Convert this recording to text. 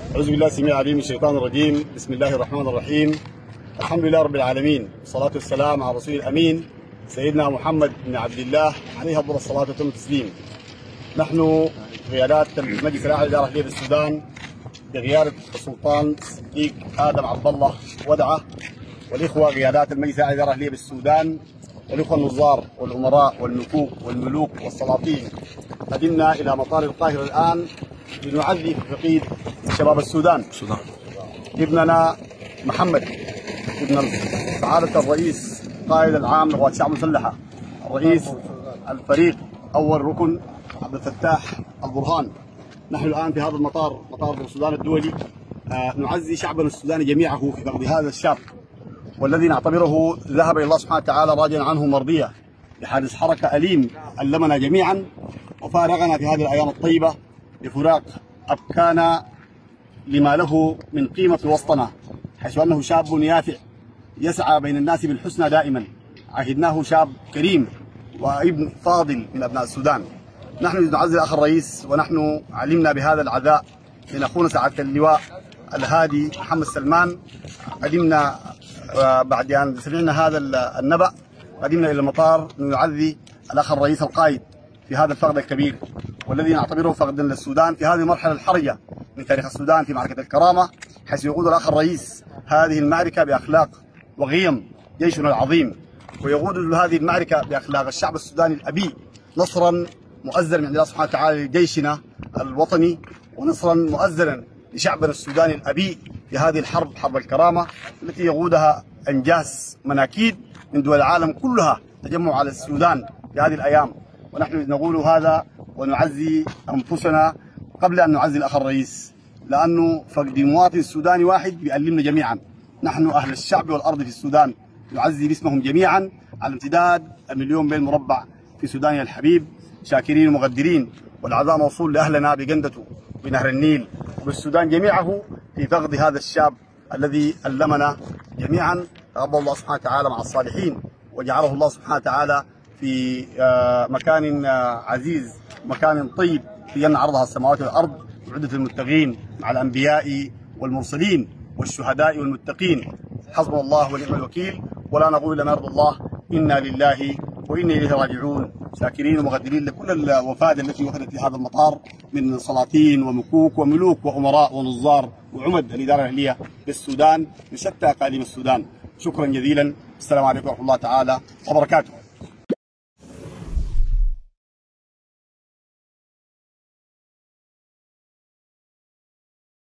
أعوذ بالله السميع العليم من الشيطان الرجيم. بسم الله الرحمن الرحيم. الحمد لله رب العالمين، والصلاة والسلام على رسول الأمين سيدنا محمد بن عبد الله عليه أفضل الصلاة وأتم التسليم. نحن قيادات المجلس الأعلى للإدارة الأهلية بالسودان بقيادة السلطان الصديق آدم عبد الله ودعة، والإخوة قيادات المجلس الأعلى للإدارة الأهلية بالسودان، والإخوة النظار والأمراء والمكوك والملوك والسلاطين، قدمنا إلى مطار القاهرة الآن لنعزي في فقيد شباب السودان. ابننا محمد ابن سعادة الرئيس قائد العام لقوات الشعب المسلحة، الرئيس الفريق أول ركن عبد الفتاح البرهان. نحن الآن في هذا المطار، مطار السودان الدولي، نعزي شعبنا السوداني جميعه في فقد هذا الشاب، والذي نعتبره ذهب إلى الله سبحانه وتعالى راجعا عنه مرضية بحادث حركة أليم ألمنا جميعا وفارقنا في هذه الأيام الطيبة بفراق أبكانا لما له من قيمة في وسطنا، حيث أنه شاب يافع يسعى بين الناس بالحسنى دائما. عهدناه شاب كريم وابن فاضل من أبناء السودان. نحن نعزي الأخ الرئيس، ونحن علمنا بهذا العزاء من أخونا سعادة اللواء الهادي محمد سلمان. قدمنا بعد أن سمعنا هذا النبأ قدمنا إلى المطار نعزي الأخ الرئيس القائد في هذا الفقد الكبير، والذي نعتبره فقدا للسودان في هذه المرحلة الحرجة من تاريخ السودان في معركة الكرامة، حيث يقود الأخ الرئيس هذه المعركة بأخلاق وقيم جيشنا العظيم، ويقود هذه المعركة بأخلاق الشعب السوداني الأبي، نصرا مؤزرا من الله سبحانه وتعالى لجيشنا الوطني، ونصرا مؤزرا لشعبنا السوداني الأبي في هذه الحرب، حرب الكرامة التي يقودها أنجاس مناكيد من دول العالم كلها تجمع على السودان في هذه الأيام. ونحن نقول هذا ونعزي أنفسنا قبل أن نعزي الأخ الرئيس، لأنه فقد مواطن سوداني واحد بيألمنا جميعا. نحن أهل الشعب والأرض في السودان نعزي باسمهم جميعا على امتداد 1,000,000 ميل مربع في سوداننا الحبيب، شاكرين ومقدرين، والعزاء موصول لأهلنا بقندته بنهر النيل وبالسودان جميعه في فقد هذا الشاب الذي ألمنا جميعا. تقبل الله سبحانه وتعالى مع الصالحين، وجعله الله سبحانه وتعالى في مكان عزيز، مكان طيب في جنة عرضها السماوات والأرض، وعدة المتقين مع الأنبياء والمرسلين والشهداء والمتقين. حسبنا الله ونعم الوكيل، ولا نقول إلا ما يرضي الله. إنا لله وإنا إليه راجعون. شاكرين ومقدرين لكل الوفاد التي وفدت في هذا المطار من سلاطين ومكوك وملوك وأمراء ونظار وعمد الإدارة الأهلية بالسودان من شتى أقاليم السودان. شكرا جزيلا. السلام عليكم ورحمة الله تعالى وبركاته.